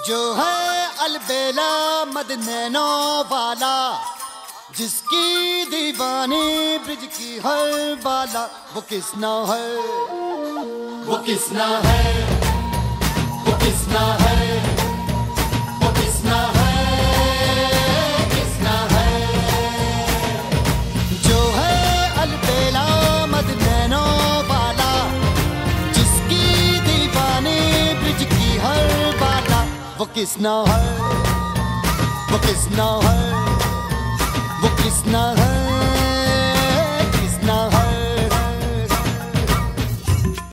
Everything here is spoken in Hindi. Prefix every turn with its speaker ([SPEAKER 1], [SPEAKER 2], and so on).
[SPEAKER 1] जो है अलबेला मद नैनो वाला, जिसकी दीवानी ब्रिज की हर बाला, वो किसना है, वो किसना है, वो किसना है, वो किसना है, किसना है। जो है अलबेला मद नैनो वाला, जिसकी दीवानी ब्रिज की हर बाला, वो किसना है, वो किसना है, वो किसना है।